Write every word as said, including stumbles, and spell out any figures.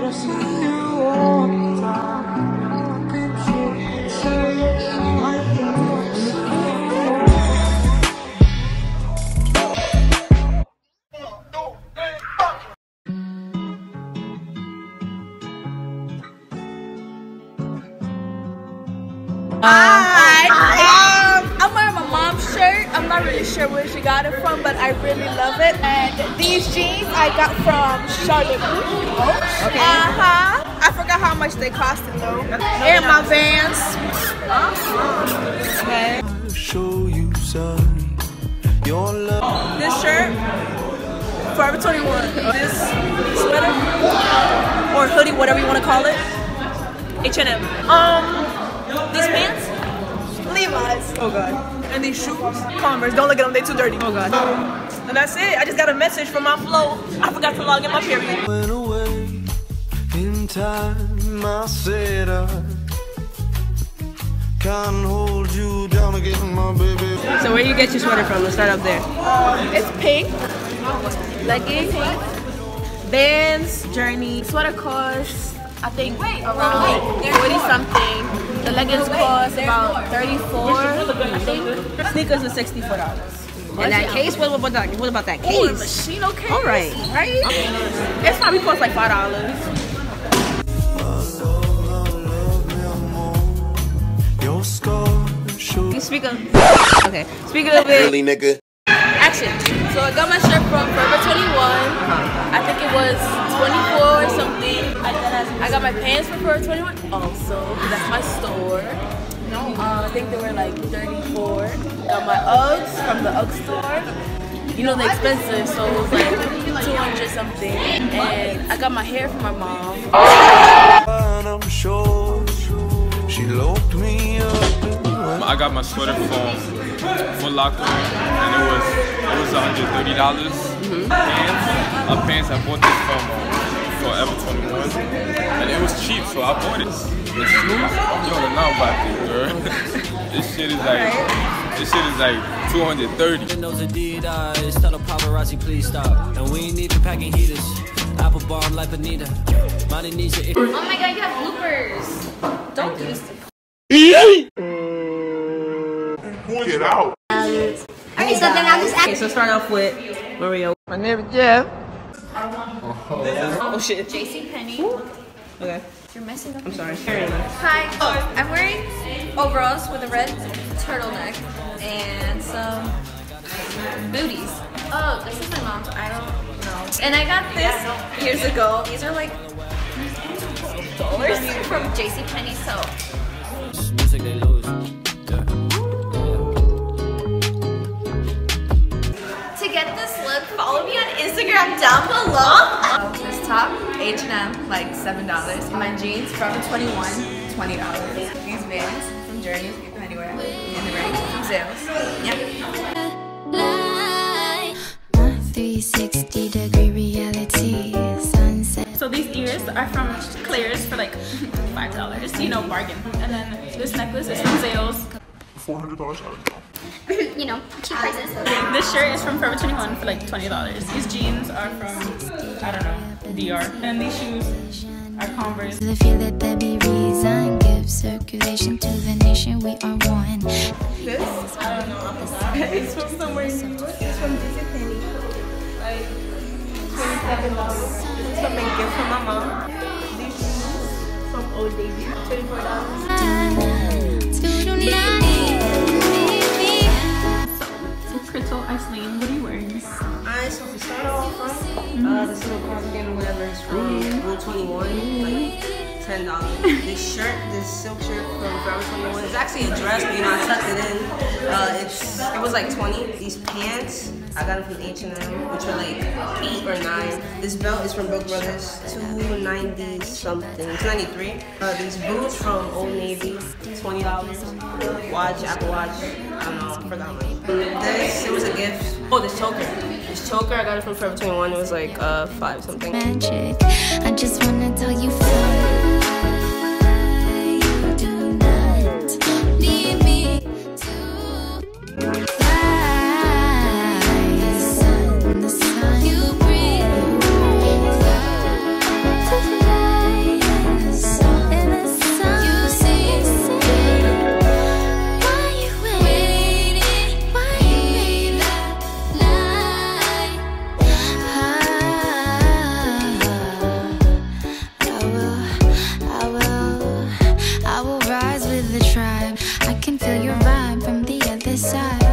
Hi. Um, I'm wearing my mom's shirt. I'm not really sure where she got it from, but I really love it. And these jeans I got from Charlotte. Okay. Uh huh. I forgot how much they costed though. No, and my Vans. Uh-huh. Okay. Show you son, your love. This shirt, Forever twenty-one. This sweater or hoodie, whatever you want to call it, H and M. Um. These pants, Levi's. Oh god. And these shoes, Converse. Don't look at them, they too dirty. Oh god. And that's it. I just got a message from my flow. I forgot to log in my period. Went away in time. I said I can't hold you down again, my baby. So where you get your sweater from? Let's start up there. Um, it's pink. Leggings. Vans. Journey. Sweater costs, I think, around forty something. The leggings cost about thirty-four, I think. Sneakers are sixty-four dollars. And that case, what about that? What about that case? Oh, a Machino case. All right, right? It's probably cost like five dollars. You speak of. Okay, speaking of it. Really, nigga. Action. So I got my shirt from Forever twenty-one. I think it was twenty-four or something. I got my pants from Forever twenty-one also. That's my store. Uh, I think they were like thirty-four. Got my Uggs from the Ugg store. You know, they're expensive, so it was like two hundred something. And I got my hair from my mom. I'm sure she locked me up. I got my sweater from Foot Locker, and it was it was one hundred thirty dollars. Mm-hmm. Pants, uh, pants. I bought this from uh, Forever twenty-one, and it was cheap, so I bought it. The shoes, yo, the now about it, girl. This shit is like, this shit is like two hundred thirty. Those Adidas, tell the paparazzi please stop, and we ain't even packing heaters. Apple bomb like Bonita. Money needs your. Oh my god, you have bloopers. Don't use them. Get out. Alright, so then I'll just act. Okay, so start off with Mario. My name is Jeff. Oh shit. JCPenney. Okay. You're messing up. I'm sorry. Hi. Oh, I'm wearing overalls with a red turtleneck and some booties. Oh, this is my mom's. I don't know. And I got this years ago. These are like dollars from JCPenney. So. Music they lose. To get this look, follow me on Instagram down below. Oh, this top, H and M, like seven dollars. My jeans, Forever twenty-one, twenty dollars. These Vans from Journey, you can get them anywhere. And the rings from Zales. Yeah. three sixty degree reality sunset. So these ears are from Claire's for like five dollars. You know, bargain. And then this necklace is from Zales. four hundred dollars. You know, cheap prices. This shirt is from Forever twenty-one for like twenty dollars. These jeans are from, I don't know, D R. And these shoes are Converse. The feel that there be reason, give circulation to the nation, we are one. This? I don't know. It's from somewhere new. It's from JCPenney. Like twenty-seven dollars. This is something gift from my mom. These shoes from Old Navy. twenty-four dollars. Crystal, Iceland, what are you wearing? Alright, so to start off from, uh, this little cardigan or whatever is from Rule twenty-one, like ten dollars. This shirt, this silk shirt from Forever twenty-one, it's actually a dress, but you know, I tucked it in. Uh, it's, it was like twenty. These pants, I got it from H and M, which are like eight or nine. This belt is from Broke Brothers, two ninety something, it's ninety-three. Uh, these boots from Old Navy, twenty dollars. Watch, Apple Watch, I don't know, I forgot mine. This, it was a gift. Oh, this choker. This choker, I got it from Forever twenty-one. It was like uh, five something. Magic. I just wanna tell you fly. You do not need me to fly. The sun, the sun you bring. Fly, to fly. I can feel your vibe from the other side.